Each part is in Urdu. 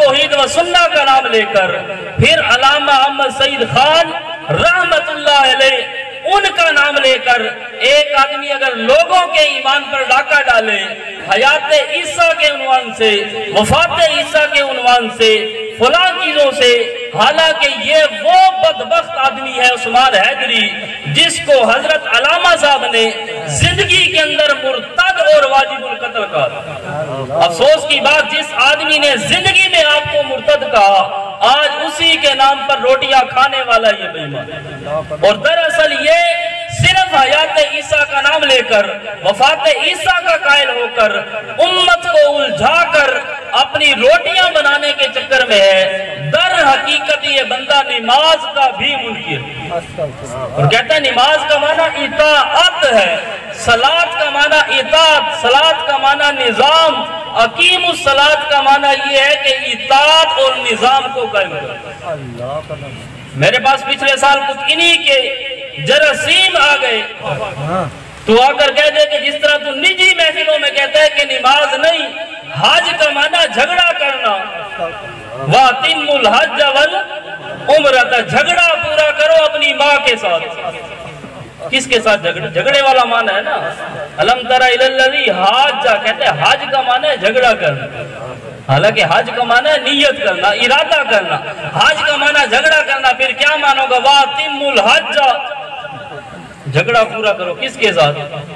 توحید و سنہ کا نام لے کر، پھر علامہ احمد سعید خان رحمت اللہ علیہ ان کا نام لے کر ایک آدمی اگر لوگوں کے ایمان پر ڈاکہ ڈالے حیات عیسیٰ کے عنوان سے، وفات عیسیٰ کے عنوان سے، فلاں چیزوں سے، حالانکہ یہ وہ بدبخت آدمی ہے عثمان حیدری جس کو حضرت علامہ صاحب نے زندگی کے اندر مرتد اور واجب القتل کہا۔ افسوس کی بات، جس آدمی نے زندگی میں آپ کو مرتد کہا، آج اسی کے نام پر روٹیاں کھانے والا یہ بے ایمان۔ اور دراصل یہ صرف حیات عیسیٰ کا نام لے کر، وفات عیسیٰ کا قائل ہو کر، امت کو الجھا کر اپنی روٹیاں بنانے کے چکر میں ہے۔ در حقیقت یہ بندہ نماز کا بھی منکر، اور کہتا ہے نماز کا معنی اطاعت ہے، صلاۃ کا معنی اطاعت، صلاۃ کا معنی نظام، اقیم الصلاۃ کا معنی یہ ہے کہ اطاعت اور نظام کو قائم کرو۔ میرے پاس پچھلے سال کچھ انہی کے جراثیم آ گئے، تو آ کر کہہ دے کہ جس طرح تو نجی محفلوں میں کہتا ہے کہ نماز نہیں، حج کا معنی جھگڑا کرنا، وَأَتِمُّ الْحَجَّ وَالْعُمْرَةَ، جھگڑا پورا کرو اپنی ماں کے ساتھ۔ کس کے ساتھ جھگڑے والا معنی ہے نا، أَلَمْ تَرَ إِلَى الَّذِي حَاجَّ، کہتے ہیں حج کا معنی ہے جھگڑا کرنا، حالانکہ حج کا معنی ہے نیت کرنا، ارادہ کرنا، حج کا معنی جھگڑا کرنا۔ پھر کیا معنی ہوگا؟ وَأَتِمُّ الْحَجَّ، جھگڑا پورا کرو کس کے ساتھ؟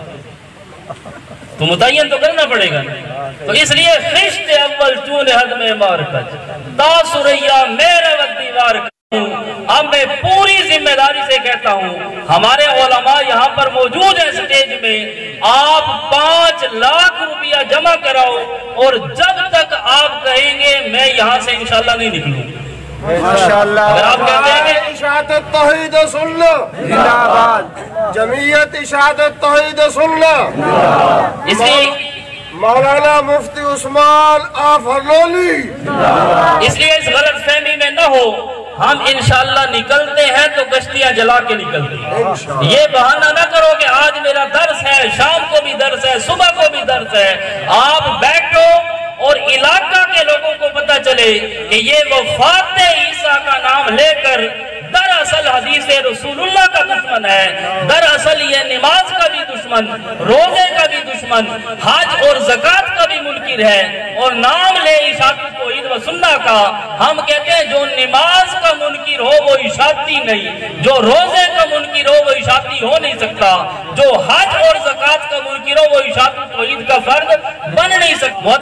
تو متعین تو کرنا پڑے گا۔ تو اس لیے خشت اول چون حد میں مارکج تا سریا میرے وقت دیوار کروں۔ اب میں پوری ذمہ داری سے کہتا ہوں، ہمارے علماء یہاں پر موجود ہیں سٹیج میں، آپ 5 لاکھ روپیہ جمع کراؤ، اور جب تک آپ کہیں گے میں یہاں سے انشاءاللہ نہیں نکلوں، ماشاءاللہ، اگر آپ کہتے ہیں کہ اشاعت توحید و سننا زندہ باد، جمعیت اشاعت توحید و سننا، اس لیے مولانا مفتی عثمان آفرلولی، اس لیے اس غلط فہمی میں نہ ہو، ہم انشاءاللہ نکلتے ہیں تو کشتیاں جلا کے نکلتے ہیں۔ یہ بہانہ نہ کرو کہ آج میرا درس ہے، شام کو بھی درس ہے، صبح کو بھی درس ہے۔ آپ بیٹھو اور علاقہ کے لوگوں کو پتہ چلے کہ یہ وفات عیسیٰ کا نام لے کر دراصل حدیث رسول اللہ کا دشمن ہے، دراصل یہ نماز کا بھی دشمن، روزے کا بھی دشمن، حج اور زکوٰۃ کا بھی منکر ہے، اور نام لے اشاعت توحید و سنہ کا۔ ہم کہتے ہیں جو نماز کا منکر ہو وہ اشاعتی نہیں، جو روزے کا منکر ہو وہ اشاعتی ہو نہیں سکتا، جو حج اور زکوٰۃ کا منکر ہو وہ اشاعت توحید کا فرد بن نہیں سکتا۔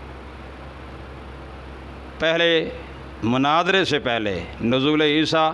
پہلے مناظرے سے پہلے نزول عیسیٰ،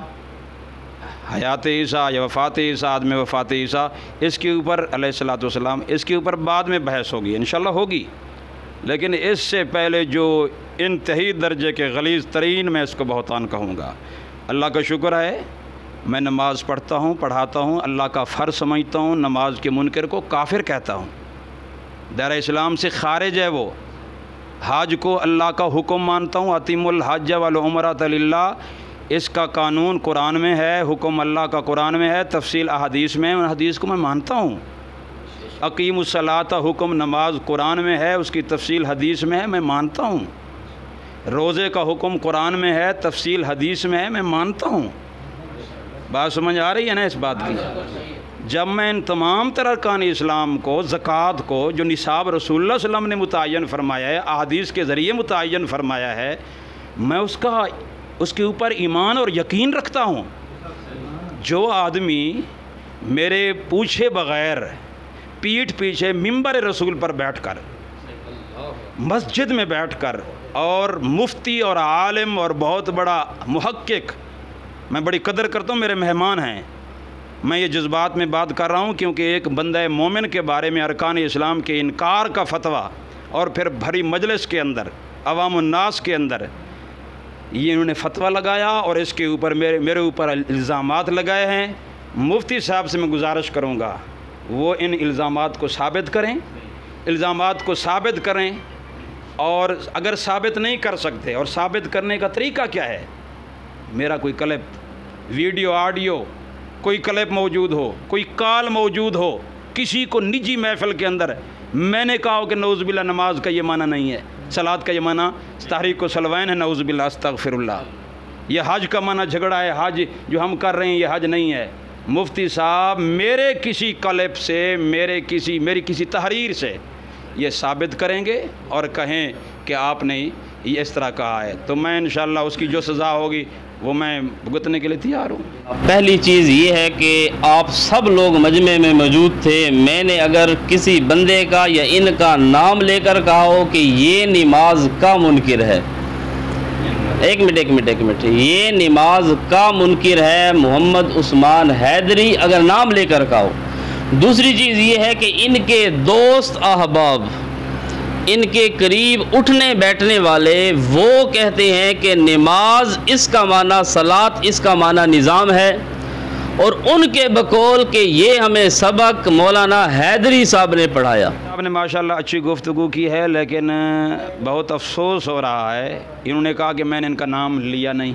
حیات عیسیٰ یا وفات عیسیٰ، عدم وفات عیسیٰ، اس کے اوپر علیہ الصلوۃ والسلام، اس کے اوپر بعد میں بحث ہوگی، انشاءاللہ ہوگی، لیکن اس سے پہلے جو انتہائی درجے کے غلیظ ترین میں اس کو بہتان کہوں گا۔ اللہ کا شکر ہے میں نماز پڑھتا ہوں، پڑھاتا ہوں، اللہ کا فرض سمجھتا ہوں، نماز کے منکر کو کافر کہتا ہوں، دائرہ اسلام سے خارج ہے وہ۔ حج کو اللہ کا حکم مانتا ہوں، اتم الحج والعمرۃ للہ، اس کا قانون قرآن میں ہے، حکم اللہ کا قرآن میں ہے، تفصیل احادیث میں، ان حدیث کو میں مانتا ہوں۔ اقیم الصلاۃ حکم نماز قرآن میں ہے، اس کی تفصیل حدیث میں ہے، میں مانتا ہوں۔ روزے کا حکم قرآن میں ہے، تفصیل حدیث میں ہے، میں مانتا ہوں۔ بات سمجھ آ رہی ہے نا اس بات کی؟ جب میں ان تمام تر ارکان اسلام کو، زکوٰۃ کو جو نصاب رسول اللہ صلی اللہ علیہ وسلم نے متعین فرمایا ہے، احادیث کے ذریعے متعین فرمایا ہے، میں اس کے اوپر ایمان اور یقین رکھتا ہوں۔ جو آدمی میرے پوچھے بغیر پیٹھ پیچھے ممبر رسول پر بیٹھ کر، مسجد میں بیٹھ کر، اور مفتی اور عالم اور بہت بڑا محقق، میں بڑی قدر کرتا ہوں، میرے مہمان ہیں، میں یہ جذبات میں بات کر رہا ہوں کیونکہ ایک بندہ مومن کے بارے میں ارکان اسلام کے انکار کا فتویٰ، اور پھر بھری مجلس کے اندر، عوام الناس کے اندر یہ انہوں نے فتویٰ لگایا، اور اس کے اوپر میرے اوپر الزامات لگائے ہیں۔ مفتی صاحب سے میں گزارش کروں گا وہ ان الزامات کو ثابت کریں، الزامات کو ثابت کریں، اور اگر ثابت نہیں کر سکتے، اور ثابت کرنے کا طریقہ کیا ہے، میرا کوئی کلپ، ویڈیو، آڈیو، کوئی کلپ موجود ہو، کوئی کال موجود ہو، کسی کو نجی محفل کے اندر میں نے کہا ہو کہ نعوذ باللہ نماز کا یہ معنی نہیں ہے، सलात का ये माना तहरीक व सलवैन है, नऊज़ बिल्लाह अस्तगफिरुल्लाह। ये हज का माना झगड़ा है, हज जो हम कर रहे हैं ये हज नहीं है। मुफ्ती साहब मेरे किसी क्लिप से, मेरी किसी तहरीर से ये साबित करेंगे और कहें कि आपने ये इस तरह कहा है, तो मैं इंशाअल्लाह उसकी जो सज़ा होगी वो मैं भुगतने के लिए तैयार हूँ। पहली चीज़ ये है कि आप सब लोग मजमे में मौजूद थे। मैंने अगर किसी बंदे का या इनका नाम लेकर कहा हो कि ये नमाज का मुनकिर है, एक मिनट, ये नमाज का मुनकिर है मोहम्मद उस्मान हैदरी, अगर नाम लेकर कहा हो। दूसरी चीज़ ये है कि इनके दोस्त अहबाब, इनके करीब उठने बैठने वाले, वो कहते हैं कि नमाज इसका माना सलात, इसका माना निज़ाम है, और उनके बकौल के ये हमें सबक मौलाना हैदरी साहब ने पढ़ाया। आपने माशाल्लाह अच्छी गुफ्तगू की है, लेकिन बहुत अफसोस हो रहा है, इन्होंने कहा कि मैंने इनका नाम लिया नहीं।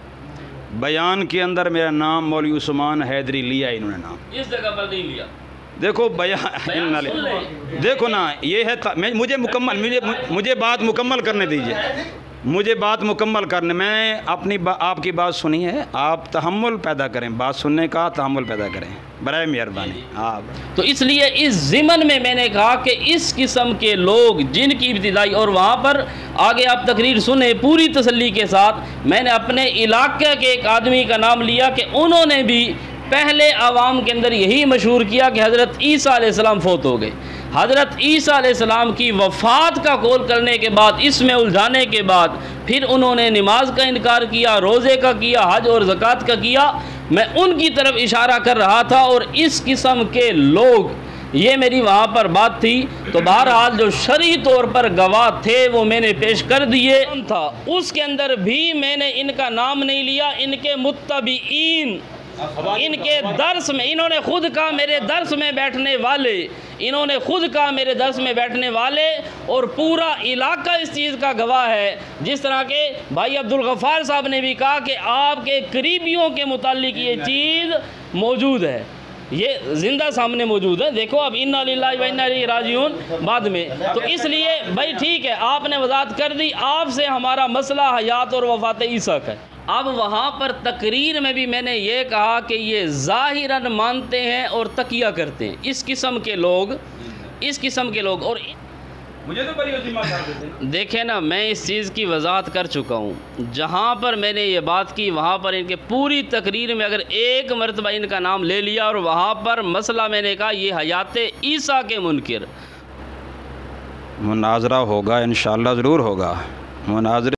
बयान के अंदर मेरा नाम मौलवी उस्मान हैदरी लिया, इन्होंने नाम इस जगह पर नहीं लिया। देखो बयान देखो ना, ये है मुझे बात मुकम्मल करने दीजिए, मुझे बात मुकम्मल करने, मैं आपकी बात सुनी है, आप तहम्मुल पैदा करें, बात सुनने का तहम्मुल पैदा करें बराए मेहरबानी आप। तो इसलिए इस ज़िमन में मैंने कहा कि इस किस्म के लोग जिनकी इब्तिदाई, और वहाँ पर आगे आप तकरीर सुने पूरी तसल्ली के साथ, मैंने अपने इलाके के एक आदमी का नाम लिया कि उन्होंने भी पहले आवाम के अंदर यही मशहूर किया कि हज़रत ईसा अलैहिस्सलाम फ़ौत हो गए। हज़रत ईसा अलैहिस्सलाम की वफ़ात का कौल करने के बाद, इसमें उलझाने के बाद, फिर उन्होंने नमाज का इनकार किया, रोज़े का किया, हज और ज़कात का किया। मैं उनकी तरफ इशारा कर रहा था, और इस किस्म के लोग, ये मेरी वहाँ पर बात थी। तो बहरहाल जो शरई तौर पर गवाह थे वो मैंने पेश कर दिए था, उसके अंदर भी मैंने इनका नाम नहीं लिया। इनके मुत्तबीईन, इनके दर्स में, इन्होंने खुद कहा मेरे दर्स में बैठने वाले, इन्होंने खुद कहा मेरे दर्स में बैठने वाले, और पूरा इलाका इस चीज़ का गवाह है। जिस तरह के भाई अब्दुल गफ़ार साहब ने भी कहा कि आपके करीबियों के मुतालिक ये चीज़ मौजूद है, ये ज़िंदा सामने मौजूद है। देखो अब इन्ना लिल्लाहि व इन्ना इलैहि राजिऊन बाद में। तो इसलिए भाई ठीक है, आपने वज़ाहत कर दी, आपसे हमारा मसला हयात और वफ़ात ईसा का है। अब वहाँ पर तकरीर में भी मैंने ये कहा कि ये ज़ाहिरन मानते हैं और तकिया करते हैं, इस किस्म के लोग, इस किस्म के लोग। और मुझे तो बड़ी उज़्मा कर देते हैं। देखें ना, मैं इस चीज़ की वजाहत कर चुका हूँ। जहाँ पर मैंने ये बात की वहाँ पर इनके पूरी तकरीर में अगर एक मरतबा इनका नाम ले लिया, और वहाँ पर मसला मैंने कहा ये हयात ईसा के मुनकिर। मुनाजरा होगा, इंशाअल्लाह ज़रूर होगा मुनाजरे।